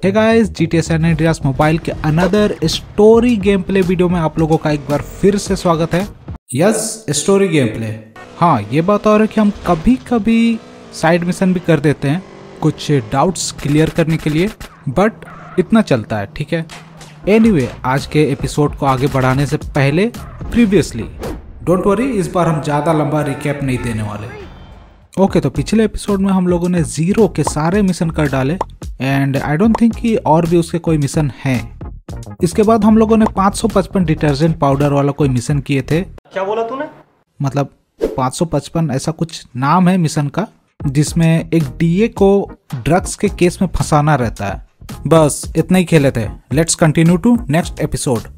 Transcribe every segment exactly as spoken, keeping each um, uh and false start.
Hey guys, G T A San Andreas mobile के another story game play video में आप लोगों का एक बार फिर से स्वागत है। Yes, story game play. हाँ, ये बात और है कि हम कभी कभी साइड मिशन भी कर देते हैं कुछ डाउट्स क्लियर करने के लिए, बट इतना चलता है, ठीक है। एनीवे, आज के एपिसोड को आगे बढ़ाने से पहले प्रीवियसली, डोंट वरी, इस बार हम ज़्यादा लंबा रिकैप नहीं देने वाले। ओके okay, तो पिछले एपिसोड में हम लोगों ने जीरो के सारे मिशन कर डाले एंड आई डोंट थिंक कि और भी उसके कोई मिशन हैं। इसके बाद हम लोगों ने पाँच सौ पचपन डिटर्जेंट पाउडर वाला कोई मिशन किए थे। क्या बोला तूने? मतलब पाँच सौ पचपन ऐसा कुछ नाम है मिशन का, जिसमें एक डीए को ड्रग्स के केस में फंसाना रहता है। बस इतना ही खेले थे। Let's continue to next episode.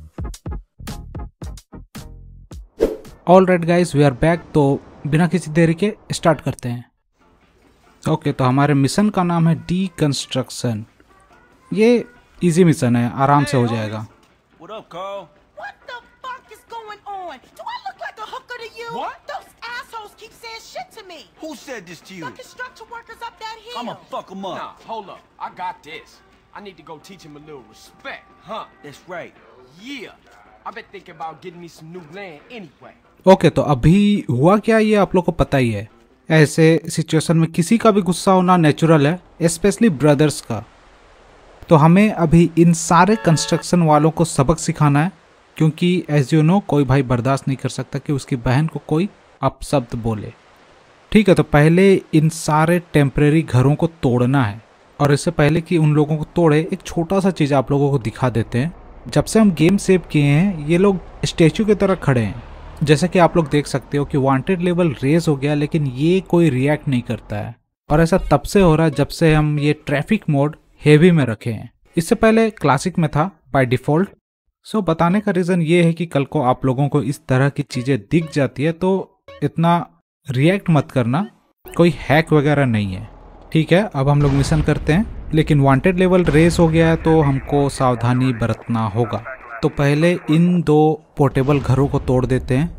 All right guys, we are back. तो बिना किसी देरी के स्टार्ट करते हैं। ओके okay, तो हमारे मिशन का नाम है डीकंस्ट्रक्शन। ये इजी मिशन है, आराम से हो जाएगा। What up, Carl? What the fuck is going on? Do I look like a hooker to you? What? Those assholes keep saying shit to me. Who said this to you? The construction workers up that hill. I'ma fuck them up. Nah, hold up. I got this. I need to go teach him a little respect. Huh? That's right. Yeah. I've been thinking about getting me some new land anyway. Okay okay, तो अभी हुआ क्या, ये आप लोग को पता ही है। ऐसे सिचुएशन में किसी का भी गुस्सा होना नेचुरल है, स्पेशली ब्रदर्स का। तो हमें अभी इन सारे कंस्ट्रक्शन वालों को सबक सिखाना है, क्योंकि एज यू नो कोई भाई बर्दाश्त नहीं कर सकता कि उसकी बहन को कोई अपशब्द बोले। ठीक है, तो पहले इन सारे टेम्परेरी घरों को तोड़ना है। और इससे पहले कि उन लोगों को तोड़े, एक छोटा सा चीज़ आप लोगों को दिखा देते हैं। जब से हम गेम सेव किए हैं, ये लोग स्टैचू की तरह खड़े हैं। जैसे कि आप लोग देख सकते हो कि वांटेड लेवल रेज हो गया, लेकिन ये कोई रिएक्ट नहीं करता है। और ऐसा तब से हो रहा है जब से हम ये ट्रैफिक मोड हेवी में रखे हैं। इससे पहले क्लासिक में था बाय डिफॉल्ट। सो बताने का रीज़न ये है कि कल को आप लोगों को इस तरह की चीज़ें दिख जाती है तो इतना रिएक्ट मत करना, कोई हैक वगैरह नहीं है। ठीक है, अब हम लोग मिशन करते हैं, लेकिन वांटेड लेवल रेज हो गया है तो हमको सावधानी बरतना होगा। तो पहले इन दो पोर्टेबल घरों को तोड़ देते हैं।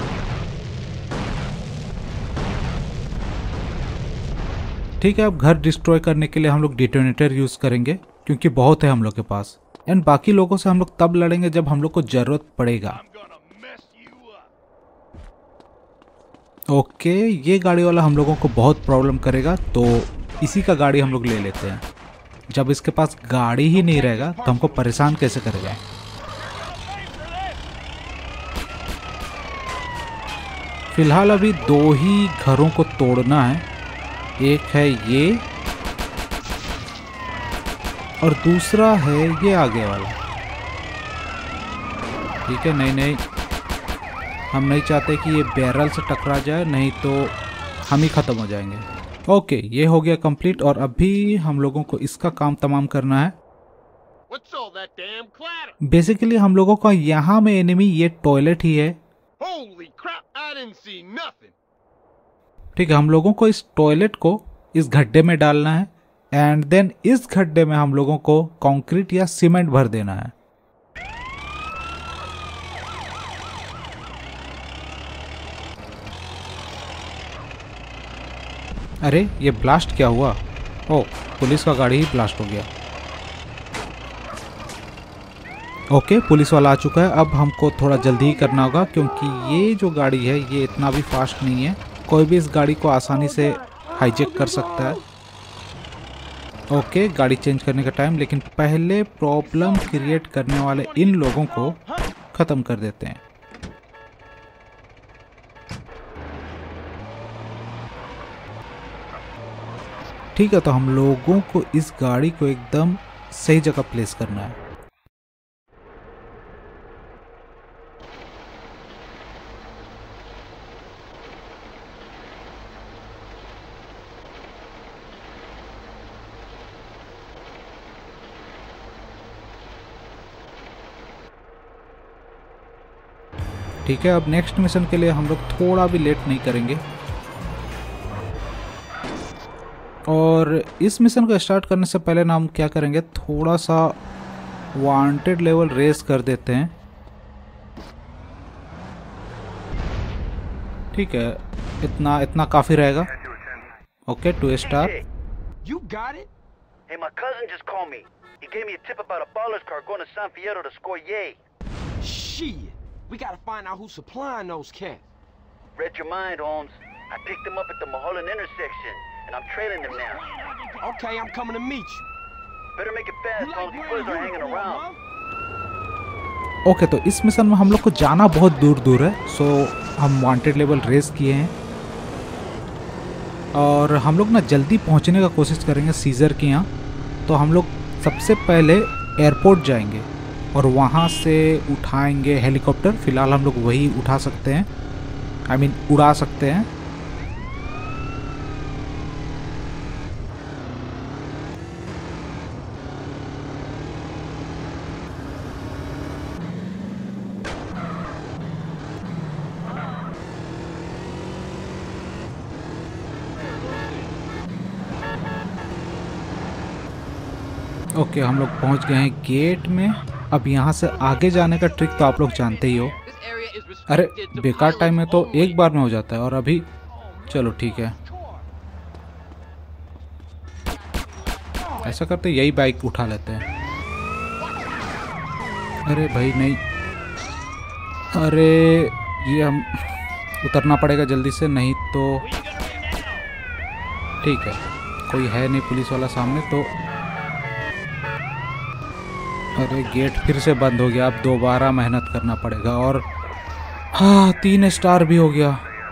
ठीक है, अब घर डिस्ट्रॉय करने के लिए हम लोग डिटोनेटर यूज करेंगे, क्योंकि बहुत है हम लोग के पास। एंड बाकी लोगों से हम लोग तब लड़ेंगे जब हम लोग को जरूरत पड़ेगा। ओके, ये गाड़ी वाला हम लोगों को बहुत प्रॉब्लम करेगा, तो इसी का गाड़ी हम लोग ले लेते हैं। जब इसके पास गाड़ी ही नहीं रहेगा तो हमको परेशान कैसे करेगा। फिलहाल अभी दो ही घरों को तोड़ना है। एक है ये और दूसरा है ये आगे वाला। ठीक है, नहीं नहीं, हम नहीं चाहते कि ये बैरल से टकरा जाए, नहीं तो हम ही ख़त्म हो जाएंगे। ओके, ये हो गया कंप्लीट। और अभी हम लोगों को इसका काम तमाम करना है। बेसिकली हम लोगों का यहाँ में एनिमी ये टॉयलेट ही है। ठीक है, हम लोगों को इस टॉयलेट को इस गड्ढे में डालना है एंड देन इस गड्ढे में हम लोगों को कंक्रीट या सीमेंट भर देना है। अरे ये ब्लास्ट क्या हुआ? ओह, पुलिस का गाड़ी ही ब्लास्ट हो गया। ओके, पुलिस वाला आ चुका है। अब हमको थोड़ा जल्दी ही करना होगा, क्योंकि ये जो गाड़ी है ये इतना भी फास्ट नहीं है। कोई भी इस गाड़ी को आसानी से हाईजैक कर सकता है। ओके, गाड़ी चेंज करने का टाइम, लेकिन पहले प्रॉब्लम क्रिएट करने वाले इन लोगों को ख़त्म कर देते हैं। ठीक है, तो हम लोगों को इस गाड़ी को एकदम सही जगह प्लेस करना है। ठीक है, अब नेक्स्ट मिशन के लिए हम लोग थोड़ा भी लेट नहीं करेंगे। और इस मिशन को स्टार्ट करने से पहले ना हम क्या करेंगे, थोड़ा सा वांटेड लेवल रेस कर देते हैं। ठीक है, इतना इतना काफ़ी रहेगा। Okay, two star. You got it? Hey, my cousin just called me. He gave me a tip about a baller's car going to San Fierro to score yay. Shit. We gotta find out who's supplying those cats. Read your mind, Holmes. I picked them up at the Mulholland intersection, and I'm trailing them now. Okay, I'm coming to meet you. Better make it fast, Holmes. These boys are hanging around. Okay तो इस mission में हम लोग को जाना बहुत दूर दूर है, सो हम वांटेड लेवल रेस किए हैं और हम लोग ना जल्दी पहुंचने का कोशिश करेंगे सीजर के यहाँ। तो हम लोग सबसे पहले एयरपोर्ट जाएंगे और वहाँ से उठाएंगे हेलीकॉप्टर। फ़िलहाल हम लोग वही उठा सकते हैं, आई मीन उड़ा सकते हैं। ओके okay, हम लोग पहुंच गए हैं गेट में। अब यहाँ से आगे जाने का ट्रिक तो आप लोग जानते ही हो। अरे बेकार टाइम में तो एक बार में हो जाता है और अभी चलो ठीक है, ऐसा करते यही बाइक उठा लेते हैं। अरे भाई नहीं, अरे ये हम उतरना पड़ेगा जल्दी से, नहीं तो ठीक है कोई है नहीं पुलिस वाला सामने तो। अरे गेट फिर से बंद हो गया, अब दोबारा मेहनत करना पड़ेगा। और हाँ तीन स्टार भी हो गया।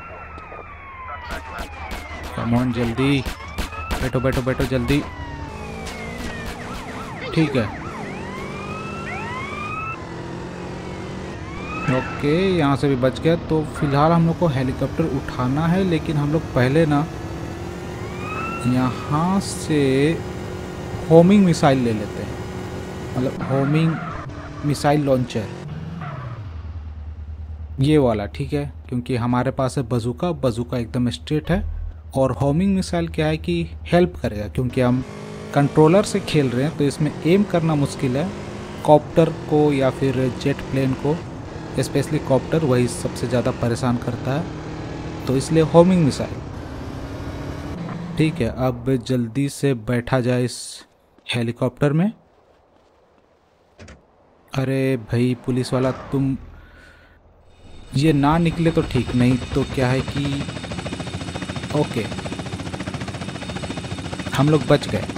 कम ऑन जल्दी बैठो बैठो बैठो जल्दी, ठीक है ओके यहाँ से भी बच गया। तो फिलहाल हम लोग को हेलीकॉप्टर उठाना है, लेकिन हम लोग पहले ना यहाँ से होमिंग मिसाइल ले लेते हैं, मतलब होमिंग मिसाइल लॉन्चर ये वाला, ठीक है, क्योंकि हमारे पास है बजूका। बजूका एकदम स्ट्रेट है और होमिंग मिसाइल क्या है कि हेल्प करेगा, क्योंकि हम कंट्रोलर से खेल रहे हैं तो इसमें एम करना मुश्किल है। कॉप्टर को या फिर जेट प्लेन को, स्पेशली कॉप्टर, वही सबसे ज़्यादा परेशान करता है, तो इसलिए होमिंग मिसाइल। ठीक है, अब जल्दी से बैठा जाए इस हेलीकॉप्टर में। अरे भाई पुलिस वाला, तुम ये ना निकले तो ठीक, नहीं तो क्या है कि ओके हम लोग बच गए।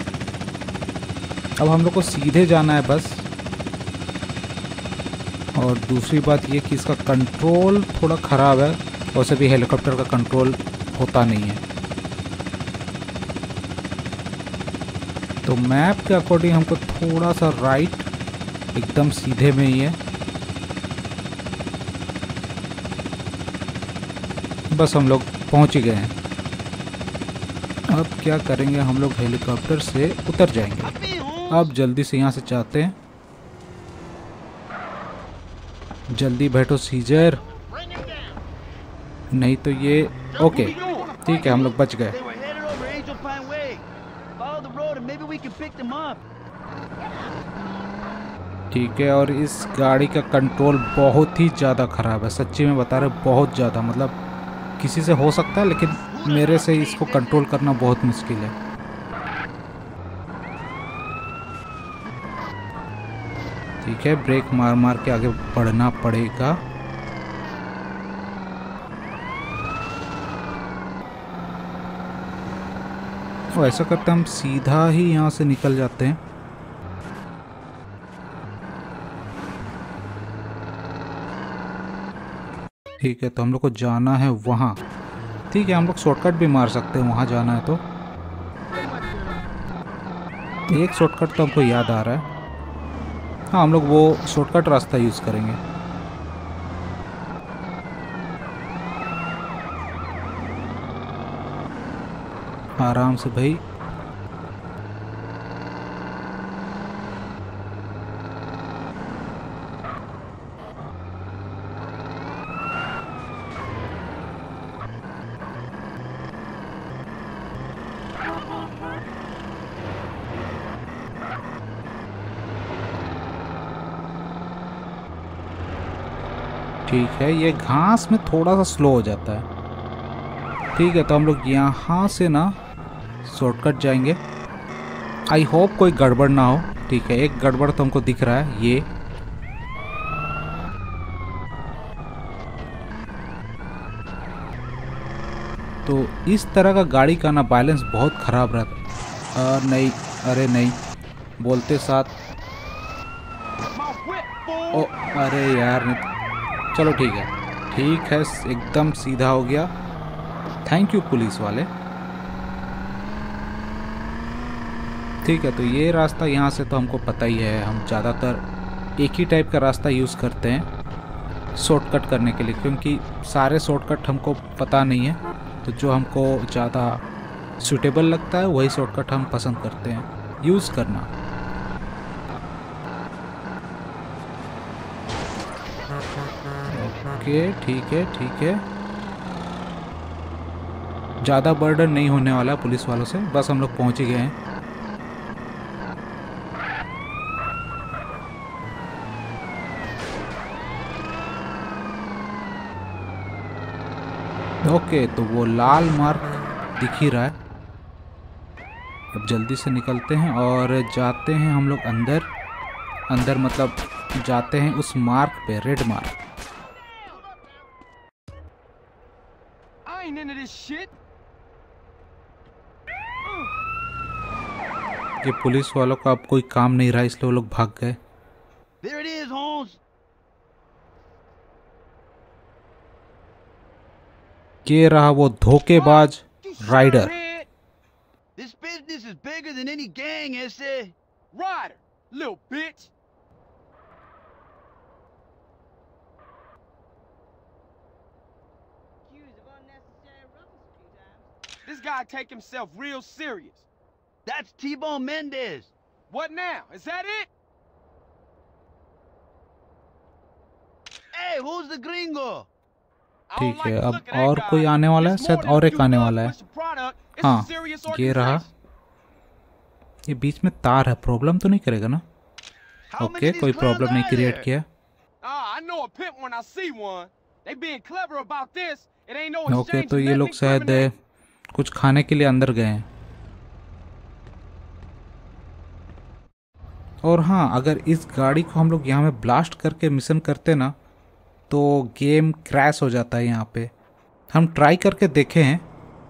अब हम लोग को सीधे जाना है बस। और दूसरी बात ये कि इसका कंट्रोल थोड़ा ख़राब है, वैसे भी हेलीकॉप्टर का कंट्रोल होता नहीं है। तो मैप के अकॉर्डिंग हमको थोड़ा सा राइट, एकदम सीधे में ही है, बस हम लोग पहुंच ही गए हैं। अब क्या करेंगे, हम लोग हेलीकॉप्टर से उतर जाएंगे। अब जल्दी से यहाँ से जाते हैं, जल्दी बैठो सीजर, नहीं तो ये ओके ठीक है हम लोग बच गए। ठीक है, और इस गाड़ी का कंट्रोल बहुत ही ज़्यादा ख़राब है, सच्ची में बता रहे, बहुत ज़्यादा, मतलब किसी से हो सकता है लेकिन मेरे से इसको कंट्रोल करना बहुत मुश्किल है। ठीक है, ब्रेक मार मार के आगे बढ़ना पड़ेगा। तो ऐसा करते हम सीधा ही यहाँ से निकल जाते हैं। ठीक है, तो हम लोग को जाना है वहाँ। ठीक है, हम लोग शॉर्टकट भी मार सकते हैं वहाँ जाना है तो। एक शॉर्टकट तो हमको याद आ रहा है, हाँ हम लोग वो शॉर्टकट रास्ता यूज़ करेंगे। आराम से भाई, ठीक है, ये घास में थोड़ा सा स्लो हो जाता है। ठीक है, तो हम लोग यहाँ से ना शॉर्टकट जाएंगे। आई होप कोई गड़बड़ ना हो, ठीक है, एक गड़बड़ तो हमको दिख रहा है। ये तो इस तरह का गाड़ी का ना बैलेंस बहुत ख़राब रहता। आ, नहीं, अरे नहीं, बोलते साथ ओ अरे यार नहीं। चलो ठीक है, ठीक है, एकदम सीधा हो गया। थैंक यू पुलिस वाले। ठीक है, तो ये रास्ता यहाँ से तो हमको पता ही है, हम ज़्यादातर एक ही टाइप का रास्ता यूज़ करते हैं शॉर्टकट करने के लिए, क्योंकि सारे शॉर्टकट हमको पता नहीं है। तो जो हमको ज़्यादा सूटेबल लगता है वही शॉर्टकट हम पसंद करते हैं यूज़ करना। ओके, ठीक है, ठीक है, ज़्यादा बर्डन नहीं होने वाला पुलिस वालों से, बस हम लोग पहुँच ही गए हैं। ओके, तो वो लाल मार्क दिख ही रहा है। अब जल्दी से निकलते हैं और जाते हैं हम लोग अंदर। अंदर मतलब जाते हैं उस मार्क पे, red mark. I ain't into this shit. ये पुलिस वालों का अब कोई काम नहीं रहा, इसलिए वो लोग भाग गए। There it is, Holmes. ये रहा वो धोखेबाज rider. This business is bigger than any gang, ese. Ryder, little bitch. This guy take himself real serious. That's T-Bone Mendez. What now? Is that it? Hey, who's the gringo? ठीक है, अब और कोई आने वाला है, शायद और एक आने वाला है। हाँ, ये रहा। ये बीच में तार है, प्रॉब्लम तो नहीं करेगा ना? ओके, कोई प्रॉब्लम नहीं क्रिएट किया। ओके, तो ये लोग शायद कुछ खाने के लिए अंदर गए हैं। और हाँ, अगर इस गाड़ी को हम लोग यहाँ में ब्लास्ट करके मिशन करते ना तो गेम क्रैश हो जाता है। यहाँ पे हम ट्राई करके देखे हैं।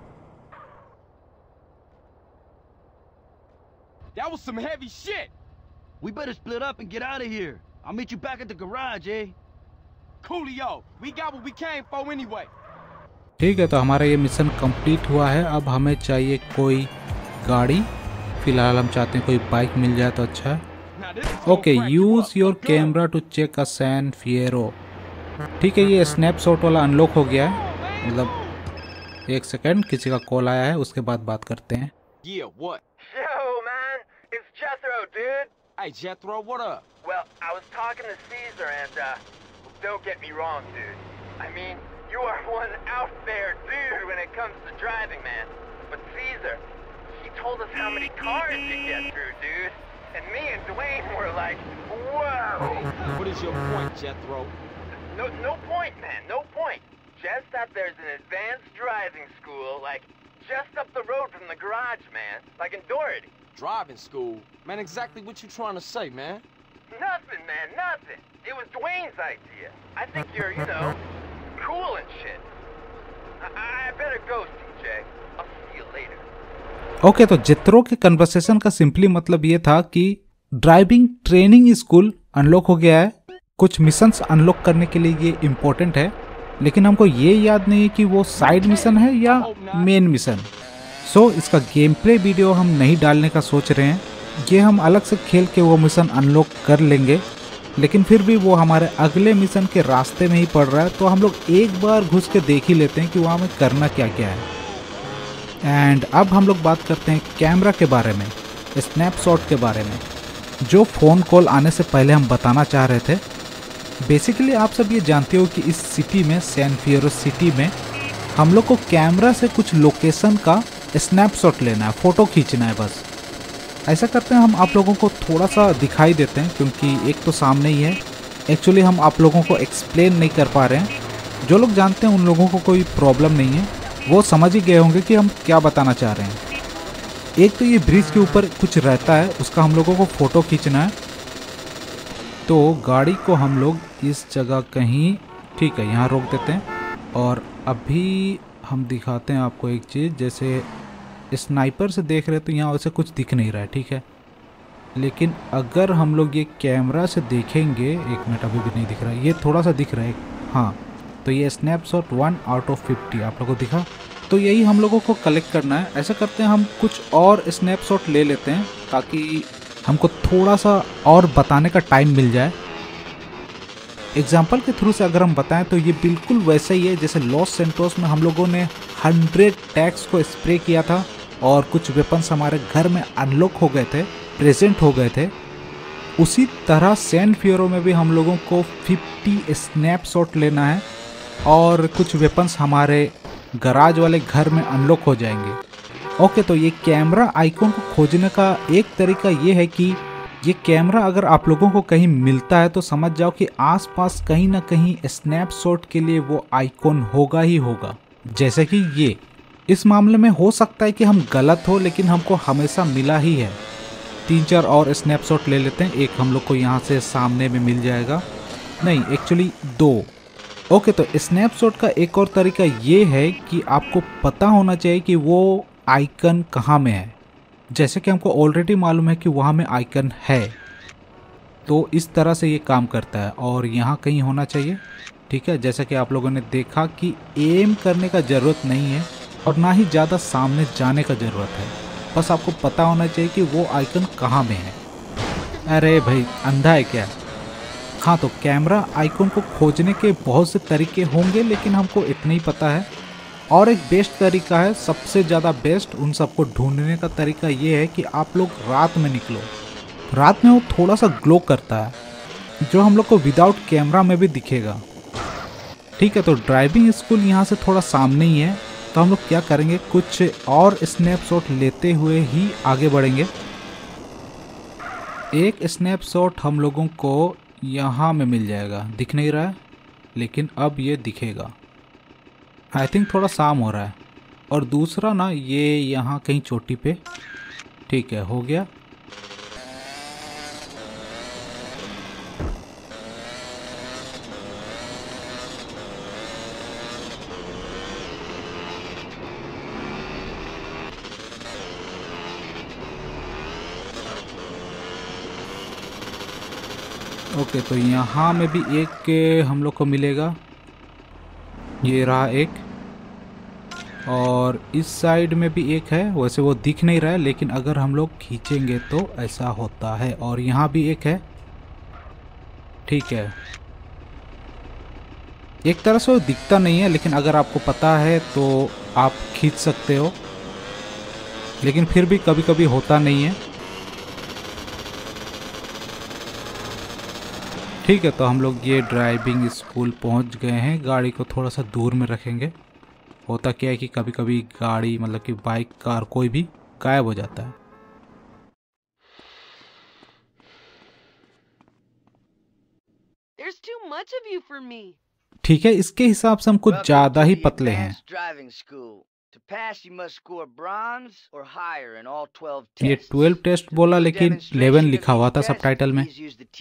That was some heavy shit. We better split up and get out of here. I'll meet you back at the garage, eh? Coolio, we got what we came for anyway. ठीक है, तो हमारा ये mission complete हुआ है। अब हमें चाहिए कोई गाड़ी। फिलहाल हम चाहते हैं कोई बाइक मिल जाए तो अच्छा है। Okay, use your camera to check a San Fierro. ठीक है, ये स्नैपशॉट वाला अनलॉक हो गया है। मतलब एक सेकंड, किसी का कॉल आया है, उसके बाद बात करते हैं। Yeah, what? Yo, man, it's Jethro, dude. Hey, Jethro, what up? Well, I was talking to Caesar, and uh, don't get me wrong, dude. I mean, you are one out there dude when it comes to driving, man. But Caesar, he told us how many cars you get through, dude. And me and Dwayne were like, whoa. What is your point, Jethro? No, no point, man, no point. Just that there's an advanced driving school, like, just up the road from the garage, man. Like in Doherty. Driving school? Man, exactly what you trying to say, man? Nothing, man, nothing. It was Dwayne's idea. I think you're, you know, cool and shit. I, I better go, C J. I'll see you later. Okay, तो Jethro के conversation का simply मतलब ये था कि driving training school unlock हो गया है। कुछ मिशंस अनलॉक करने के लिए ये इम्पोर्टेंट है, लेकिन हमको ये याद नहीं है कि वो साइड मिशन है या मेन मिशन। सो इसका गेम प्ले वीडियो हम नहीं डालने का सोच रहे हैं। ये हम अलग से खेल के वो मिशन अनलॉक कर लेंगे, लेकिन फिर भी वो हमारे अगले मिशन के रास्ते में ही पड़ रहा है, तो हम लोग एक बार घुस के देख ही लेते हैं कि वहाँ में करना क्या क्या है। एंड अब हम लोग बात करते हैं कैमरा के बारे में, स्नैपशॉट के बारे में, जो फ़ोन कॉल आने से पहले हम बताना चाह रहे थे। बेसिकली आप सब ये जानते हो कि इस सिटी में, सैन फिएरो सिटी में, हम लोग को कैमरा से कुछ लोकेशन का स्नैपशॉट लेना है, फ़ोटो खींचना है बस। ऐसा करते हैं, हम आप लोगों को थोड़ा सा दिखाई देते हैं, क्योंकि एक तो सामने ही है। एक्चुअली हम आप लोगों को एक्सप्लेन नहीं कर पा रहे हैं। जो लोग जानते हैं उन लोगों को कोई प्रॉब्लम नहीं है, वो समझ ही गए होंगे कि हम क्या बताना चाह रहे हैं। एक तो ये ब्रिज के ऊपर कुछ रहता है, उसका हम लोगों को फ़ोटो खींचना है। तो गाड़ी को हम लोग इस जगह कहीं, ठीक है, यहाँ रोक देते हैं। और अभी हम दिखाते हैं आपको एक चीज़, जैसे स्नाइपर से देख रहे तो यहाँ वैसे कुछ दिख नहीं रहा है, ठीक है। लेकिन अगर हम लोग ये कैमरा से देखेंगे, एक मिनट, अभी भी नहीं दिख रहा है, ये थोड़ा सा दिख रहा है, हाँ। तो ये snapshot one out of fifty आप लोगों को दिखा। तो यही हम लोगों को कलेक्ट करना है। ऐसा करते हैं, हम कुछ और स्नैपशॉट ले लेते हैं ताकि हमको थोड़ा सा और बताने का टाइम मिल जाए। एग्जाम्पल के थ्रू से अगर हम बताएं तो ये बिल्कुल वैसा ही है जैसे लॉस सेंटोस में हम लोगों ने हंड्रेड टैग्स को स्प्रे किया था और कुछ वेपन्स हमारे घर में अनलॉक हो गए थे, प्रेजेंट हो गए थे। उसी तरह सैन फियरो में भी हम लोगों को फिफ्टी स्नैपशॉट लेना है और कुछ वेपन्स हमारे गराज वाले घर में अनलॉक हो जाएंगे। ओके, तो ये कैमरा आइकॉन को खोजने का एक तरीका ये है कि ये कैमरा अगर आप लोगों को कहीं मिलता है तो समझ जाओ कि आसपास कहीं ना कहीं स्नैपशॉट के लिए वो आइकॉन होगा ही होगा। जैसे कि ये, इस मामले में हो सकता है कि हम गलत हो, लेकिन हमको हमेशा मिला ही है। तीन चार और स्नैपशॉट ले लेते हैं। एक हम लोग को यहाँ से सामने में मिल जाएगा, नहीं एक्चुअली दो। ओके, तो स्नैपशॉट का एक और तरीका ये है कि आपको पता होना चाहिए कि वो आइकन कहाँ में है। जैसे कि हमको ऑलरेडी मालूम है कि वहाँ में आइकन है, तो इस तरह से ये काम करता है। और यहाँ कहीं होना चाहिए, ठीक है। जैसे कि आप लोगों ने देखा कि एम करने का ज़रूरत नहीं है और ना ही ज़्यादा सामने जाने का ज़रूरत है, बस आपको पता होना चाहिए कि वो आइकन कहाँ में है। अरे भाई, अंधा है क्या? हाँ, तो कैमरा आइकन को खोजने के बहुत से तरीके होंगे, लेकिन हमको इतना ही पता है। और एक बेस्ट तरीका है, सबसे ज़्यादा बेस्ट उन सबको ढूंढने का तरीका ये है कि आप लोग रात में निकलो। रात में वो थोड़ा सा ग्लो करता है, जो हम लोग को विदाउट कैमरा में भी दिखेगा, ठीक है। तो ड्राइविंग स्कूल यहाँ से थोड़ा सामने ही है, तो हम लोग क्या करेंगे, कुछ और स्नैपशॉट लेते हुए ही आगे बढ़ेंगे। एक स्नैपशॉट हम लोगों को यहाँ में मिल जाएगा, दिख नहीं रहा है, लेकिन अब ये दिखेगा। आई थिंक थोड़ा शाम हो रहा है। और दूसरा ना, ये यहाँ कहीं चोटी पे, ठीक है, हो गया। ओके, तो यहाँ में भी एक हम लोग को मिलेगा, ये रहा एक। और इस साइड में भी एक है, वैसे वो दिख नहीं रहा है, लेकिन अगर हम लोग खींचेंगे तो ऐसा होता है। और यहाँ भी एक है, ठीक है। एक तरह से वो दिखता नहीं है, लेकिन अगर आपको पता है तो आप खींच सकते हो, लेकिन फिर भी कभी कभी होता नहीं है, ठीक है। तो हम लोग ये ड्राइविंग स्कूल पहुंच गए हैं। गाड़ी को थोड़ा सा दूर में रखेंगे। होता क्या है कि कभी कभी गाड़ी, मतलब कि बाइक, कार, कोई भी गायब हो जाता है। There's too much of you for me. ठीक है, इसके हिसाब से हम कुछ ज्यादा ही पतले हैं। ये ट्वेल्व टेस्ट बोला, लेकिन इलेवन लिखा हुआ था सबटाइटल में।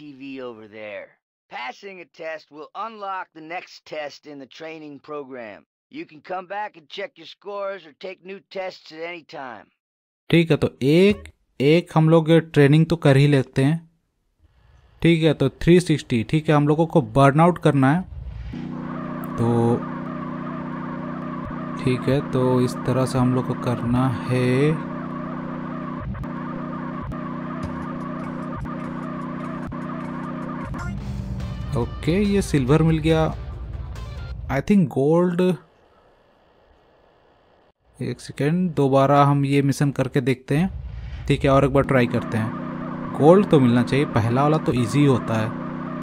Passing a test will unlock the next test in the training program. You can come back and check your scores or take new tests at any time. ठीक है, तो एक एक हम लोग ट्रेनिंग तो कर ही लेते हैं, ठीक है। तो थ्री सिक्सटी, ठीक है, हम लोगों को बर्न आउट करना है, तो ठीक है। तो इस तरह से हम लोग को करना है। ओके, ये सिल्वर मिल गया, आई थिंक गोल्ड। एक सेकेंड, दोबारा हम ये मिशन करके देखते हैं, ठीक है। और एक बार ट्राई करते हैं। गोल्ड तो मिलना चाहिए, पहला वाला तो इजी होता है।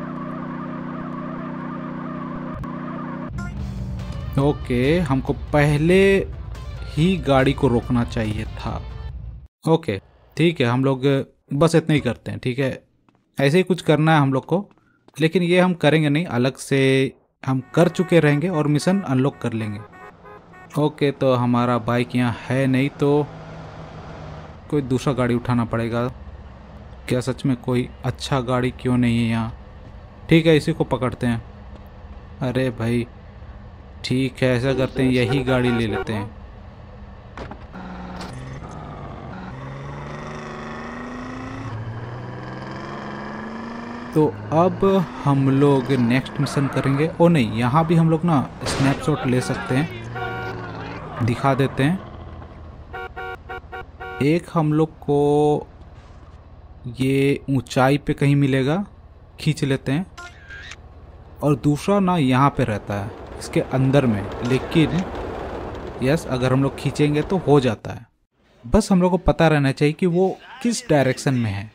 ओके, हमको पहले ही गाड़ी को रोकना चाहिए था। ओके, ठीक है, हम लोग बस इतना ही करते हैं, ठीक है। ऐसे ही कुछ करना है हम लोग को, लेकिन ये हम करेंगे नहीं, अलग से हम कर चुके रहेंगे और मिशन अनलॉक कर लेंगे। ओके, तो हमारा बाइक यहाँ है नहीं, तो कोई दूसरा गाड़ी उठाना पड़ेगा। क्या सच में कोई अच्छा गाड़ी क्यों नहीं है यहाँ? ठीक है, इसी को पकड़ते हैं। अरे भाई ठीक है, ऐसा करते हैं, यही गाड़ी ले लेते हैं। तो अब हम लोग नेक्स्ट मिशन करेंगे। ओ नहीं, यहाँ भी हम लोग ना स्नैपशॉट ले सकते हैं, दिखा देते हैं। एक हम लोग को ये ऊंचाई पे कहीं मिलेगा, खींच लेते हैं। और दूसरा ना यहाँ पे रहता है इसके अंदर में, लेकिन यस अगर हम लोग खींचेंगे तो हो जाता है। बस हम लोग को पता रहना चाहिए कि वो किस डायरेक्शन में है।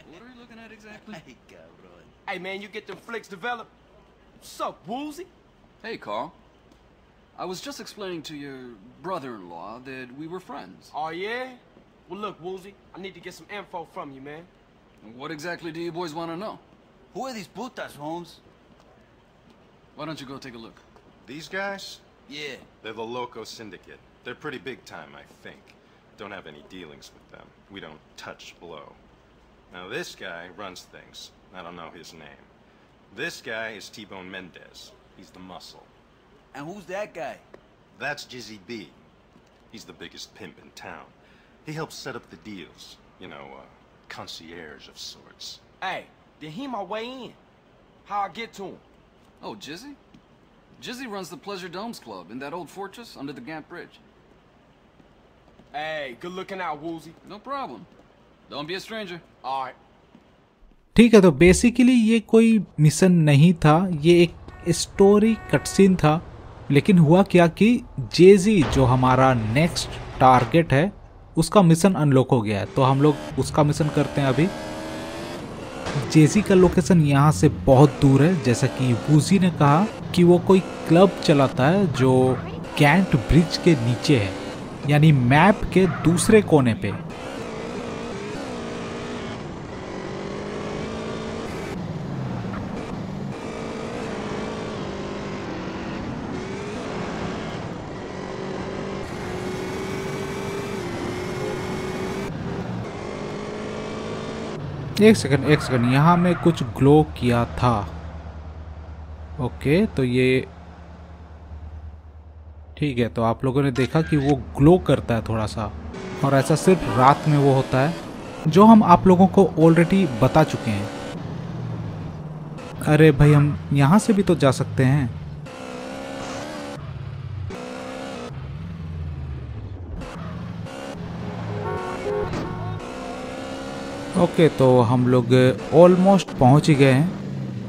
Hey man, you get them flicks developed? What's up, Woolsey? Hey, Carl. I was just explaining to your brother-in-law that we were friends. Oh yeah? Well look, Woolsey, I need to get some info from you, man. What exactly do you boys want to know? Who are these putas, Holmes? Why don't you go take a look? These guys? Yeah. They're the Loco Syndicate. They're pretty big time, I think. Don't have any dealings with them. We don't touch blow. Now this guy runs things. I don't know his name. This guy is T-Bone Mendez. He's the muscle. And who's that guy? That's Jizzy B. He's the biggest pimp in town. He helps set up the deals. You know, uh, concierge of sorts. Hey, then he my way in. How I get to him? Oh, Jizzy? Jizzy runs the Pleasure Domes Club in that old fortress under the Gant Bridge. Hey, good looking out, Woolsey. No problem. Don't be a stranger. All right. ठीक है, तो basically ये कोई mission नहीं था, ये एक story cutscene था। लेकिन हुआ क्या कि जेजी जो हमारा नेक्स्ट टारगेट है उसका मिशन अनलॉक हो गया है, तो हम लोग उसका मिशन करते हैं अभी। जेजी का लोकेशन यहाँ से बहुत दूर है, जैसा कि वूजी ने कहा कि वो कोई क्लब चलाता है जो गैंट ब्रिज के नीचे है, यानी मैप के दूसरे कोने पे। एक सेकंड एक सेकंड यहाँ में कुछ ग्लो किया था। ओके, तो ये ठीक है, तो आप लोगों ने देखा कि वो ग्लो करता है थोड़ा सा, और ऐसा सिर्फ रात में वो होता है, जो हम आप लोगों को ऑलरेडी बता चुके हैं। अरे भाई हम यहाँ से भी तो जा सकते हैं। ओके okay, तो हम लोग ऑलमोस्ट पहुंच ही गए हैं।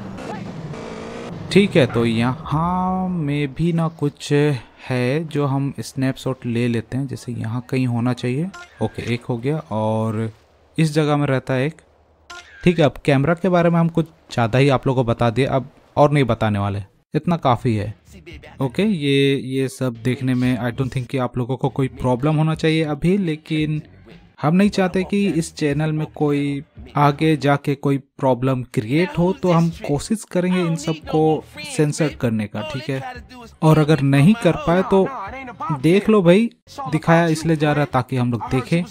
ठीक है, तो यहाँ में भी ना कुछ है जो हम स्नैपशॉट ले लेते हैं, जैसे यहाँ कहीं होना चाहिए। ओके, एक हो गया और इस जगह में रहता है एक। ठीक है, अब कैमरा के बारे में हम कुछ ज़्यादा ही आप लोगों को बता दिए, अब और नहीं बताने वाले, इतना काफ़ी है। ओके, ये ये सब देखने में आई डोंट थिंक कि आप लोगों को कोई प्रॉब्लम होना चाहिए अभी, लेकिन हम नहीं चाहते कि इस चैनल में कोई आगे जाके कोई प्रॉब्लम क्रिएट हो, तो हम कोशिश करेंगे इन सब को सेंसर करने का। ठीक है, और अगर नहीं कर पाए तो देख लो भाई, दिखाया इसलिए जा रहा है ताकि हम लोग देखें।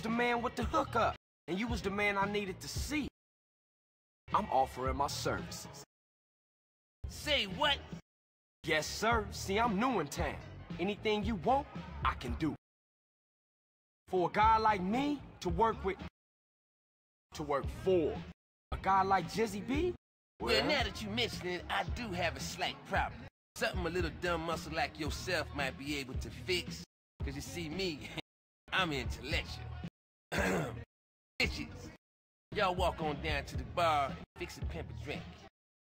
Say what? Yes, sir. See, I'm new in town. Anything you want, I can do. For a guy like me to work with, to work for a guy like Jizzy B? Well, well, now that you mention it, I do have a slight problem. Something a little dumb muscle like yourself might be able to fix. Cause you see me, I'm intellectual. Bitches, y'all walk on down to the bar and fix a pimp a drink.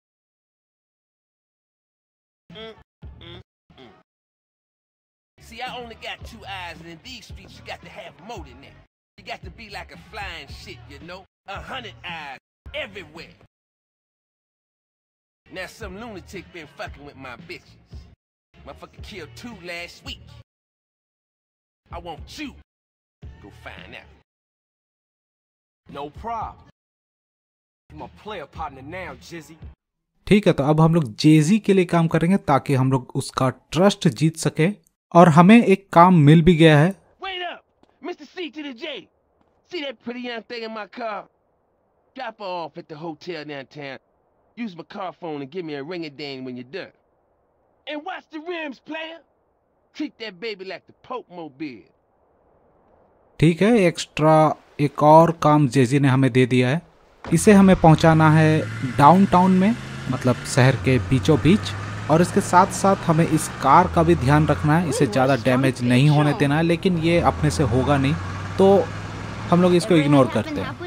Mm, mm, mm. See, I only got two eyes, and in these streets you got to have more than that. You got to be like a flying shit, you know? A hundred eyes everywhere. Now some lunatic been fucking with my bitches. Motherfucker killed two last week. I want you go find out. No problem. I'm a player partner now, Jizzy. ठीक है, तो अब हम लोग जेजी के लिए काम करेंगे ताकि हम लोग उसका ट्रस्ट जीत सके, और हमें एक काम मिल भी गया है। Wait up, Mister C to the J. See that pretty young thing in my car? Drop her off at the hotel downtown. Use my car phone and give me a ring-a-ding when you're done. And watch the rims, player. Treat that baby like the Pope Mobile. ठीक है, extra एक और काम जेजी ने हमें दे दिया है। इसे हमें पहुंचाना है डाउनटाउन में, मतलब शहर के बीचों बीच, और इसके साथ साथ हमें इस कार का भी ध्यान रखना है, इसे ज़्यादा डैमेज नहीं होने देना है, लेकिन ये अपने से होगा नहीं तो हम लोग इसको इग्नोर करते हैं।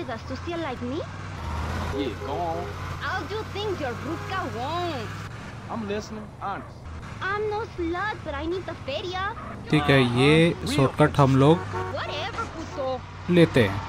Yeah, go on. I'll do things your Ruska won't. I'm listening, honest. I'm no slut, but I need the feria. ठीक है, ये शॉर्टकट हम लोग Whatever, puto. लेते हैं।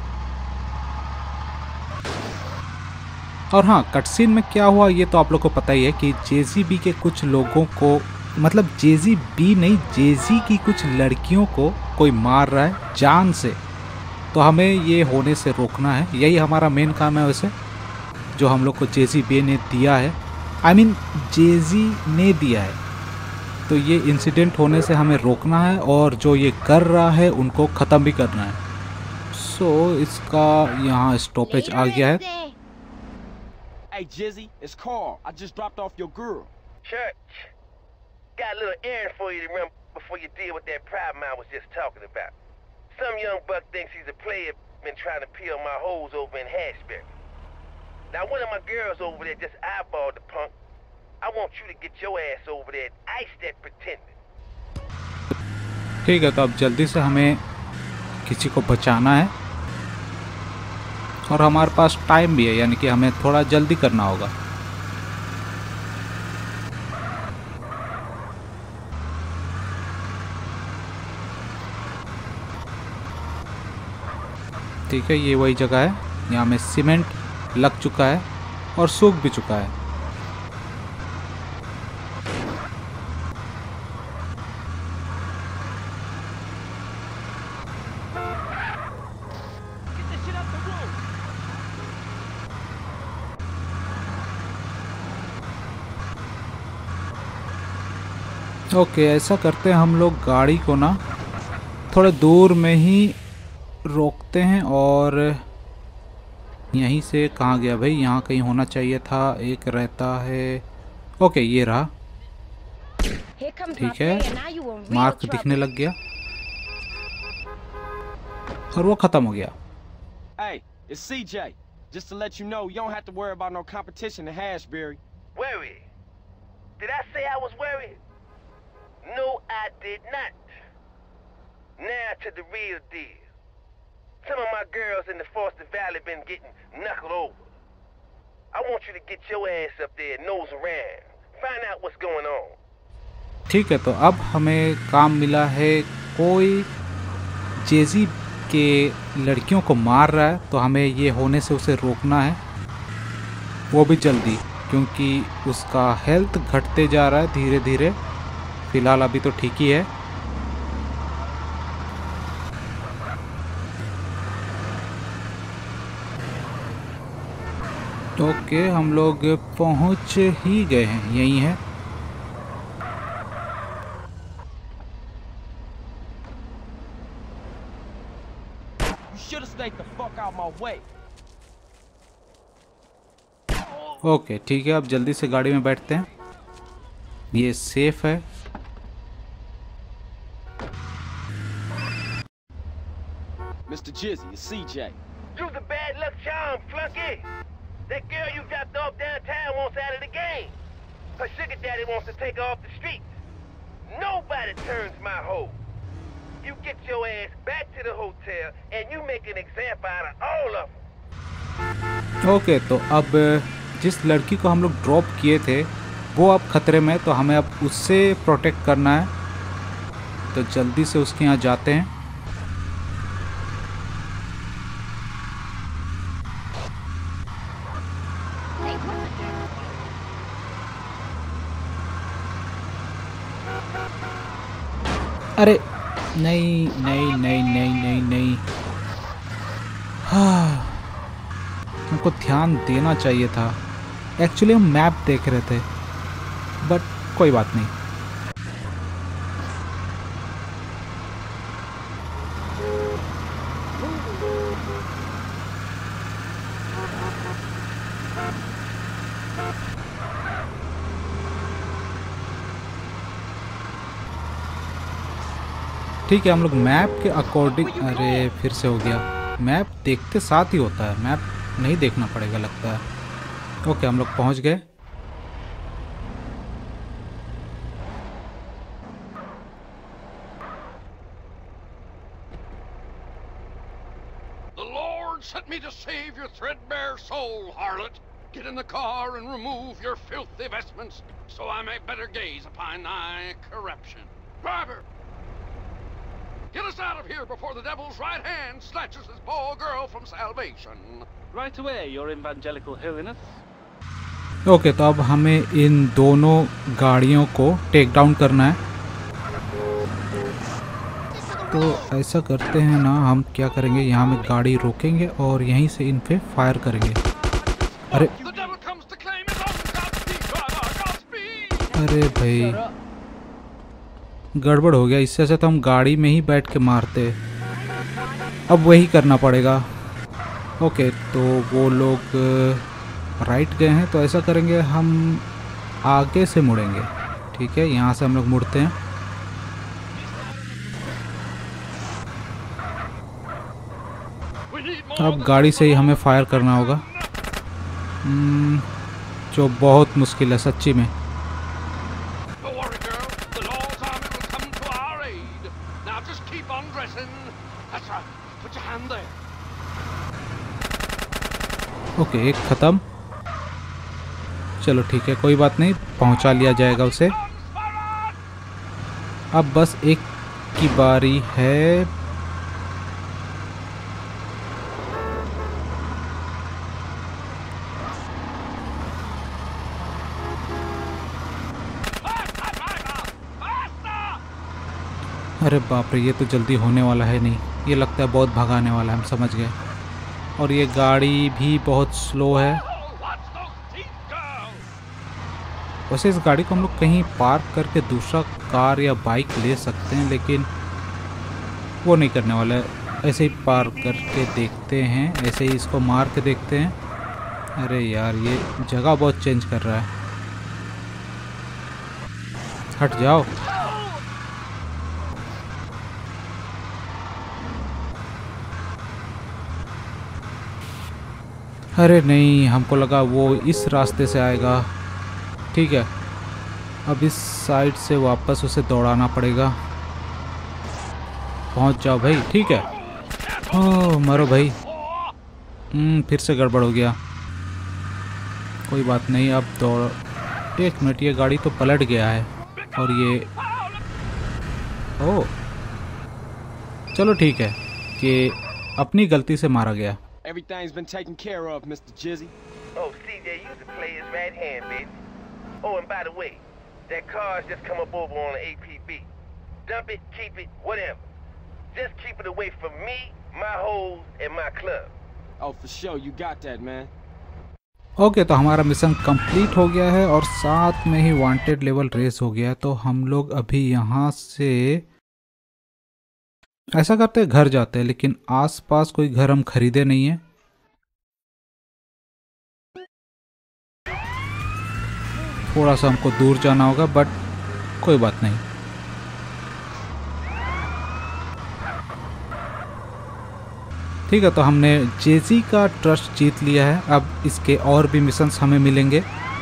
और हाँ, कटसीन में क्या हुआ ये तो आप लोग को पता ही है कि जेजी बी के कुछ लोगों को, मतलब जेजी बी नहीं, जेजी की कुछ लड़कियों को कोई मार रहा है जान से। तो हमें ये होने से रोकना है, यही हमारा मेन काम है वैसे, जो हम लोग को जेजी बी ने दिया है, आई मीन जेजी ने दिया है। तो ये इंसिडेंट होने से हमें रोकना है और जो ये कर रहा है उनको ख़त्म भी करना है। सो so, इसका यहाँ स्टॉपेज आ गया है। Hey, Jizzy, it's Carl. I just dropped off your girl. Church, got a little errand for you to run before you deal with that problem I was just talking about. Some young buck thinks he's a player, been trying to peel my hoes over in Hashberry. Now one of my girls over there just eyeballed the punk. I want you to get your ass over there and ice that pretender. ठीक है, तो अब जल्दी से हमें किसी को बचाना है और हमारे पास टाइम भी है, यानी कि हमें थोड़ा जल्दी करना होगा। ठीक है, ये वही जगह है, यहाँ में सीमेंट लग चुका है और सूख भी चुका है। ओके okay, ऐसा करते हैं हम लोग गाड़ी को ना थोड़े दूर में ही रोकते हैं और यहीं से कहाँ गया भाई, यहाँ कहीं होना चाहिए था, एक रहता है। ओके okay, ये रहा, ठीक है, मार्क दिखने लग गया और वो ख़त्म हो गया। Hey, it's C J. Just to let you know, you don't have to worry about no competition in Hashberry. Worried? Did I say I was worried? No, I did not. Now to the real deal. Some of my girls in the Foster Valley been getting knuckled over. I want you to get your ass up there, nose around, find out what's going on. ठीक है, तो अब हमें काम मिला है, कोई जेजी के लड़कियों को मार रहा है, तो हमें ये होने से उसे रोकना है, वो भी जल्दी, क्योंकि उसका हेल्थ घटते जा रहा है धीरे धीरे। फिलहाल अभी तो ठीक ही है। ओके, हम लोग पहुंच ही गए हैं, यही है। ओके ठीक है, अब जल्दी से गाड़ी में बैठते हैं, ये सेफ है। Mister Jizzy, it's C J. You the bad luck charm, flunky. That girl you dropped off downtown wants out of the game. Her sugar daddy wants to take her off the streets. Nobody turns my hoe. You get your ass back to the hotel and you make an example out of all of them. Okay okay, तो अब जिस लड़की को हम लोग drop किए थे वो अब खतरे में, तो हमें अब उससे प्रोटेक्ट करना है, तो जल्दी से उसके यहाँ जाते हैं। अरे नहीं नहीं नहीं नहीं नहीं नहीं हाँ, हमको ध्यान देना चाहिए था। एक्चुअली हम मैप देख रहे थे, बट कोई बात नहीं। ठीक है, हम लोग मैप के अकॉर्डिंग, अरे फिर से हो गया, मैप देखते साथ ही होता है, मैप नहीं देखना पड़ेगा लगता है। ओके, हम लोग पहुंच गए। The Lord sent me to save your threadbare soul, harlot. Get in the car and remove your filthy vestments, so I may better gaze upon thy corruption. Driver! Get us out of here before the devil's right hand snatches this poor girl from salvation. Right away, your evangelical holiness. Okay, तो अब हमें इन दोनों गाड़ियों को take down करना है। तो ऐसा करते हैं ना, हम क्या करेंगे, यहाँ में गाड़ी रोकेंगे और यहीं से इन पे फायर करेंगे। अरे अरे भाई, गड़बड़ हो गया। इससे अच्छा तो हम गाड़ी में ही बैठ के मारते। अब वही करना पड़ेगा। ओके, तो वो लोग राइट गए हैं, तो ऐसा करेंगे, हम आगे से मुड़ेंगे। ठीक है, यहाँ से हम लोग मुड़ते हैं। अब गाड़ी से ही हमें फायर करना होगा, जो बहुत मुश्किल है सच्ची में। ओके, एक खत्म। चलो ठीक है, कोई बात नहीं, पहुंचा लिया जाएगा उसे। अब बस एक की बारी है। अरे बाप रे, ये तो जल्दी होने वाला है नहीं, ये लगता है बहुत भगाने वाला है, हम समझ गए। और ये गाड़ी भी बहुत स्लो है। वैसे इस गाड़ी को हम लोग कहीं पार्क करके दूसरा कार या बाइक ले सकते हैं, लेकिन वो नहीं करने वाला है। ऐसे ही पार्क करके देखते हैं, ऐसे ही इसको मार के देखते हैं। अरे यार, ये जगह बहुत चेंज कर रहा है। हट जाओ। अरे नहीं, हमको लगा वो इस रास्ते से आएगा। ठीक है, अब इस साइड से वापस उसे दौड़ाना पड़ेगा। पहुंच जाओ भाई। ठीक है, ओह मरो भाई। हम्म फिर से गड़बड़ हो गया। कोई बात नहीं, अब दौड़। एक मिनट, ये गाड़ी तो पलट गया है और ये, ओह चलो ठीक है कि अपनी गलती से मारा गया। Everything's been taken care of, Mister Jizzy. Oh, C J, you the player's right hand, baby. Oh, and by the way, that car's just come up over on the A P B. Dump it, keep it, whatever. Just keep it away from me, my hoes, and my club. Oh, for sure, you got that, man. Okay okay, तो हमारा mission complete हो गया है और साथ में he wanted level race हो गया है। तो हम लोग अभी यहाँ से ऐसा करते हैं, घर जाते हैं, लेकिन आसपास कोई घर हम खरीदे नहीं है। थोड़ा सा हमको दूर जाना होगा, बट कोई बात नहीं। ठीक है, तो हमने जेजी का ट्रस्ट जीत लिया है। अब इसके और भी मिशंस हमें मिलेंगे।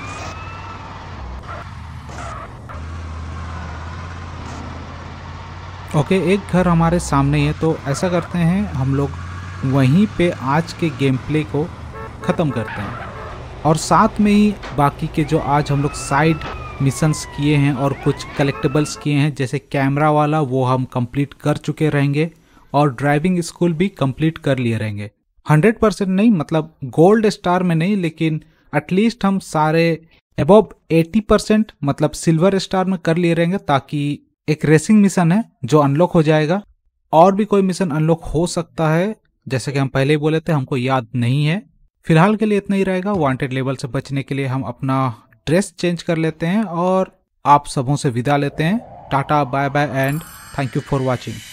ओके okay, एक घर हमारे सामने ही है, तो ऐसा करते हैं, हम लोग वहीं पे आज के गेम प्ले को ख़त्म करते हैं और साथ में ही बाकी के जो आज हम लोग साइड मिशंस किए हैं और कुछ कलेक्टेबल्स किए हैं, जैसे कैमरा वाला, वो हम कंप्लीट कर चुके रहेंगे और ड्राइविंग स्कूल भी कंप्लीट कर लिए रहेंगे। हंड्रेड परसेंट नहीं, मतलब गोल्ड स्टार में नहीं, लेकिन एटलीस्ट हम सारे अबव एटी परसेंट मतलब सिल्वर स्टार में कर लिए रहेंगे, ताकि एक रेसिंग मिशन है जो अनलॉक हो जाएगा। और भी कोई मिशन अनलॉक हो सकता है, जैसे कि हम पहले ही बोले थे, हमको याद नहीं है। फिलहाल के लिए इतना ही रहेगा। वांटेड लेवल से बचने के लिए हम अपना ड्रेस चेंज कर लेते हैं और आप सबों से विदा लेते हैं। टाटा, bye bye and thank you for watching.